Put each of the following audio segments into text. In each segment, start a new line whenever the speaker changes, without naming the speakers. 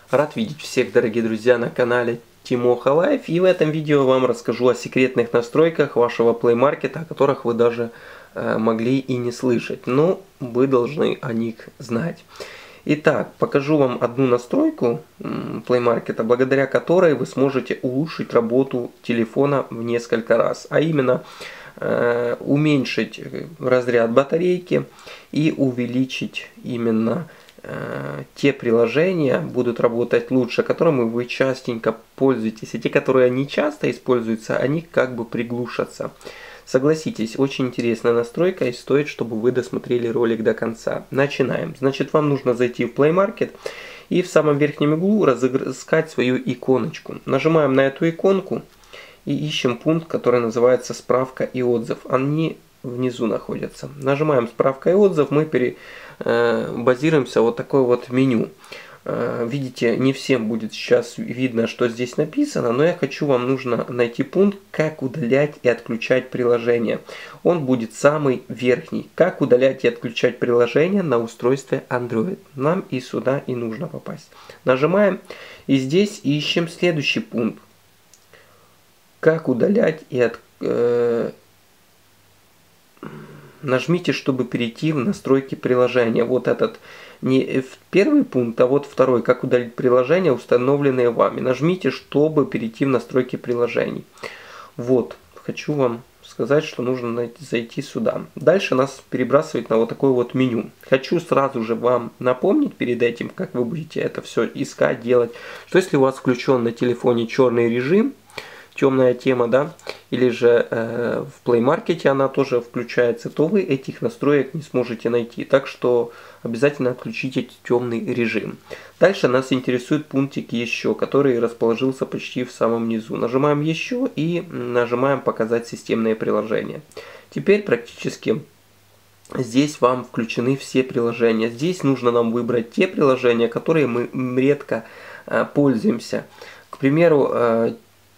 Рад видеть всех, дорогие друзья, на канале Тимоха Лайф. И в этом видео вам расскажу о секретных настройках вашего Play Market, о которых вы даже могли и не слышать. Но вы должны о них знать. Итак, покажу вам одну настройку Play Market, благодаря которой вы сможете улучшить работу телефона в несколько раз. А именно уменьшить разряд батарейки и увеличить именно те приложения будут работать лучше, которыми вы частенько пользуетесь. И те, которые не часто используются, они как бы приглушатся. Согласитесь, очень интересная настройка и стоит, чтобы вы досмотрели ролик до конца. Начинаем. Значит, вам нужно зайти в Play Market и в самом верхнем углу разыскать свою иконочку. Нажимаем на эту иконку и ищем пункт, который называется «Справка и отзыв». Они внизу находятся. Нажимаем «Справка и отзыв», мы базируемся вот такое вот меню. Видите, не всем будет сейчас видно, что здесь написано, но нужно найти пункт «Как удалять и отключать приложение». Он будет самый верхний. Как удалять и отключать приложение на устройстве Android. Нам и сюда и нужно попасть. Нажимаем и здесь ищем следующий пункт. Как удалять и отключать. Нажмите, чтобы перейти в настройки приложения. Вот этот не первый пункт, а вот второй. Как удалить приложения, установленные вами. Нажмите, чтобы перейти в настройки приложений. Вот, хочу вам сказать, что нужно зайти сюда. Дальше нас перебрасывает на вот такое вот меню. Хочу сразу же вам напомнить перед этим, как вы будете это все искать, делать. Что если у вас включен на телефоне черный режим, темная тема, да, или же в Play Market она тоже включается, то вы этих настроек не сможете найти. Так что обязательно отключите темный режим. Дальше нас интересует пунктик «Еще», который расположился почти в самом низу. Нажимаем «Еще» и нажимаем «Показать системные приложения». Теперь практически здесь вам включены все приложения. Здесь нужно нам выбрать те приложения, которые мы редко пользуемся. К примеру,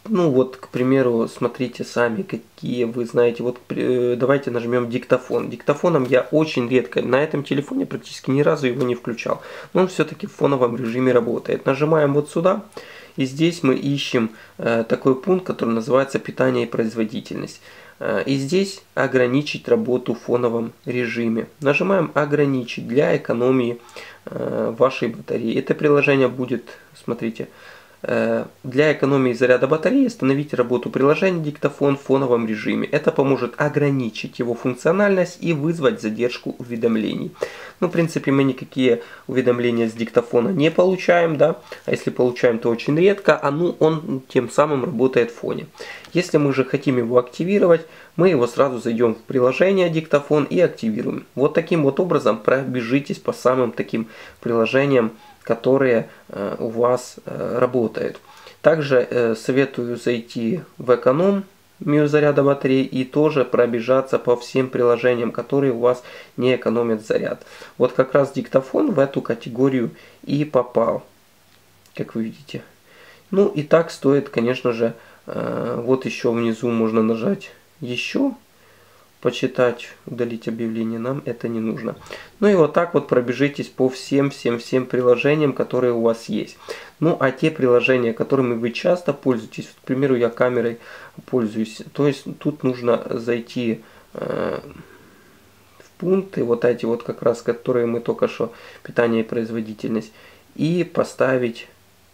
смотрите сами, какие вы знаете. Вот давайте нажмем диктофон. Диктофоном я очень редко, на этом телефоне практически ни разу его не включал. Но он все-таки в фоновом режиме работает. Нажимаем вот сюда. И здесь мы ищем такой пункт, который называется «Питание и производительность». И здесь ограничить работу в фоновом режиме. Нажимаем «Ограничить» для экономии вашей батареи. Это приложение будет, смотрите, для экономии заряда батареи остановите работу приложения диктофон в фоновом режиме. Это поможет ограничить его функциональность и вызвать задержку уведомлений. Ну, в принципе, мы никакие уведомления с диктофона не получаем, да. А если получаем, то очень редко, он тем самым работает в фоне. Если мы же хотим его активировать, мы его сразу зайдем в приложение диктофон и активируем. Вот таким вот образом пробежитесь по самым таким приложениям, которые у вас работают. Также советую зайти в экономию заряда батареи и тоже пробежаться по всем приложениям, которые у вас не экономят заряд. Вот как раз диктофон в эту категорию и попал, как вы видите. Ну и так стоит, конечно же, вот еще внизу можно нажать «Еще», почитать, удалить объявление, нам это не нужно. Ну и вот так вот пробежитесь по всем приложениям, которые у вас есть. Ну а те приложения, которыми вы часто пользуетесь, к примеру, я камерой пользуюсь, то есть тут нужно зайти в пункты, вот эти вот как раз, которые мы только что, питание и производительность, и поставить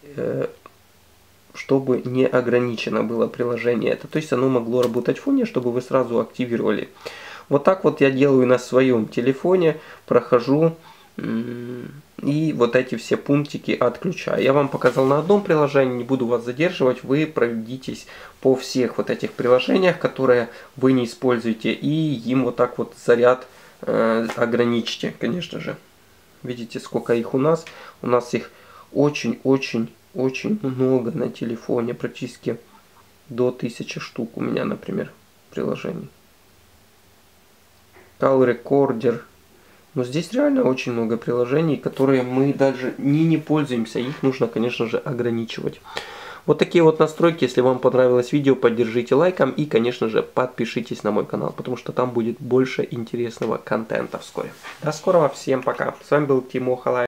чтобы не ограничено было приложение это. То есть оно могло работать в фоне, чтобы вы сразу активировали. Вот так вот я делаю на своем телефоне, прохожу и вот эти все пунктики отключаю. Я вам показал на одном приложении, не буду вас задерживать, вы пройдитесь по всех вот этих приложениях, которые вы не используете, и им вот так вот заряд ограничьте, конечно же. Видите, сколько их у нас? У нас их очень много на телефоне, практически до 1000 штук у меня, например, приложений. Call Recorder. Но здесь реально очень много приложений, которые мы даже не пользуемся. Их нужно, конечно же, ограничивать. Вот такие вот настройки. Если вам понравилось видео, поддержите лайком и, конечно же, подпишитесь на мой канал, потому что там будет больше интересного контента вскоре. До скорого, всем пока. С вами был Тимоха Лайф.